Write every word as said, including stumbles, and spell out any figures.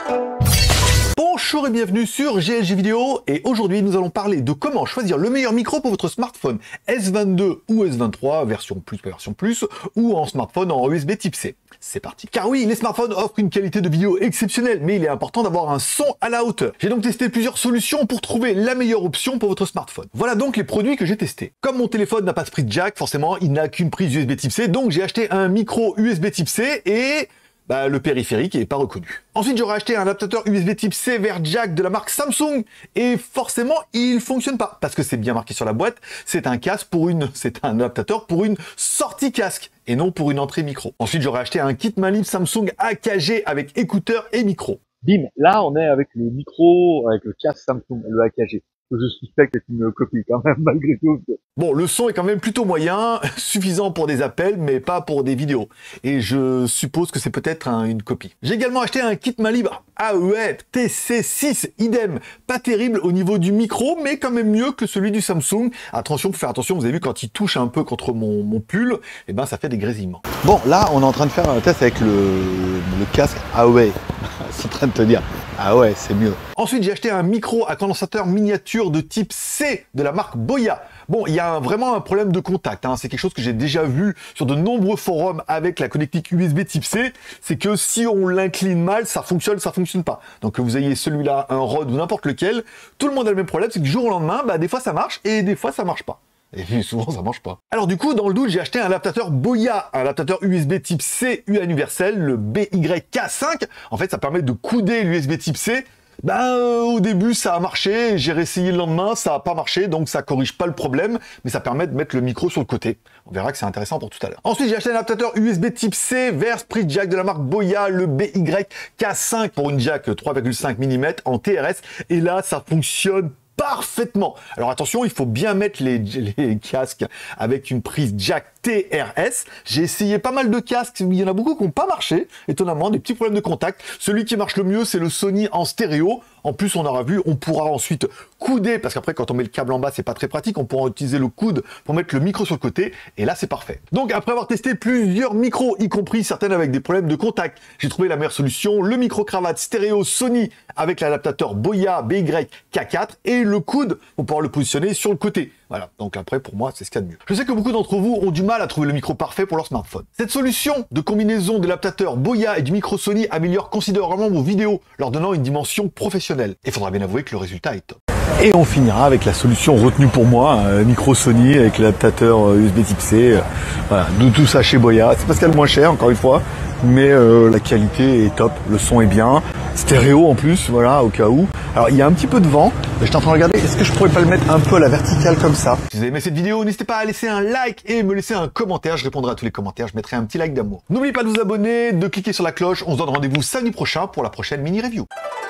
Bonjour et bienvenue sur G L G Vidéo, et aujourd'hui nous allons parler de comment choisir le meilleur micro pour votre smartphone S vingt-deux ou S vingt-trois, version plus, version plus, ou en smartphone en U S B type C. C'est parti. Car oui, les smartphones offrent une qualité de vidéo exceptionnelle, mais il est important d'avoir un son à la hauteur. J'ai donc testé plusieurs solutions pour trouver la meilleure option pour votre smartphone. Voilà donc les produits que j'ai testés. Comme mon téléphone n'a pas de prise jack, forcément il n'a qu'une prise U S B type C, donc j'ai acheté un micro U S B type C et... Bah, le périphérique n'est pas reconnu. Ensuite, j'aurais acheté un adaptateur U S B type C vers jack de la marque Samsung, et forcément, il fonctionne pas, parce que c'est bien marqué sur la boîte, c'est un casque pour une, c'est un adaptateur pour une sortie casque, et non pour une entrée micro. Ensuite, j'aurais acheté un kit main libre Samsung A K G avec écouteurs et micro. Bim, là on est avec le micro, avec le casque Samsung, le A K G. Je suspecte être une copie quand même, malgré tout. Bon, le son est quand même plutôt moyen, suffisant pour des appels, mais pas pour des vidéos. Et je suppose que c'est peut-être un, une copie. J'ai également acheté un kit main libre A E E T C six, idem. Pas terrible au niveau du micro, mais quand même mieux que celui du Samsung. Attention, faut faire attention, vous avez vu, quand il touche un peu contre mon, mon pull, et ben ça fait des grésillements. Bon, là, on est en train de faire un test avec le, le casque A E E. C'est en train de te dire, ah ouais, c'est mieux. Ensuite, j'ai acheté un micro à condensateur miniature de type C de la marque Boya. Bon, il y a un, vraiment un problème de contact, hein. C'est quelque chose que j'ai déjà vu sur de nombreux forums avec la connectique U S B type C. C'est que si on l'incline mal, ça fonctionne, ça fonctionne pas. Donc que vous ayez celui-là, un Rode ou n'importe lequel, tout le monde a le même problème, c'est que du jour au lendemain, bah, des fois ça marche et des fois ça marche pas. Et souvent ça marche pas. Alors du coup, dans le doute, j'ai acheté un adaptateur Boya, un adaptateur U S B type C U universel, le B Y K cinq. En fait, ça permet de couder l'U S B type C. Ben, euh, au début, ça a marché, j'ai réessayé le lendemain, ça n'a pas marché, donc ça corrige pas le problème, mais ça permet de mettre le micro sur le côté. On verra que c'est intéressant pour tout à l'heure. Ensuite, j'ai acheté un adaptateur U S B type C vers prise jack de la marque Boya, le B Y K cinq pour une jack trois virgule cinq millimètres en T R S, et là, ça fonctionne parfaitement. Alors attention, il faut bien mettre les, les casques avec une prise jack T R S. J'ai essayé pas mal de casques, il y en a beaucoup qui n'ont pas marché, étonnamment, des petits problèmes de contact. Celui qui marche le mieux, c'est le Sony en stéréo. En plus, on aura vu, on pourra ensuite couder, parce qu'après, quand on met le câble en bas, c'est pas très pratique, on pourra utiliser le coude pour mettre le micro sur le côté, et là, c'est parfait. Donc, après avoir testé plusieurs micros, y compris certaines avec des problèmes de contact, j'ai trouvé la meilleure solution, le micro-cravate stéréo Sony avec l'adaptateur Boya B Y K quatre, et le coude pour pouvoir le positionner sur le côté. Voilà, donc après, pour moi, c'est ce qu'il y a de mieux. Je sais que beaucoup d'entre vous ont du mal à trouver le micro parfait pour leur smartphone. Cette solution de combinaison de l'adaptateur Boya et du micro Sony améliore considérablement vos vidéos, leur donnant une dimension professionnelle. Et il faudra bien avouer que le résultat est top. Et on finira avec la solution retenue pour moi, un micro Sony avec l'adaptateur U S B type C. Voilà, de tout ça chez Boya. C'est parce qu'elle est moins cher, encore une fois, mais euh, la qualité est top, le son est bien, stéréo en plus, voilà, au cas où. Alors il y a un petit peu de vent, j'étais en train de regarder, est-ce que je pourrais pas le mettre un peu à la verticale comme ça? Si vous avez aimé cette vidéo, n'hésitez pas à laisser un like et me laisser un commentaire, je répondrai à tous les commentaires, je mettrai un petit like d'amour. N'oubliez pas de vous abonner, de cliquer sur la cloche, on se donne rendez-vous samedi prochain pour la prochaine mini-review.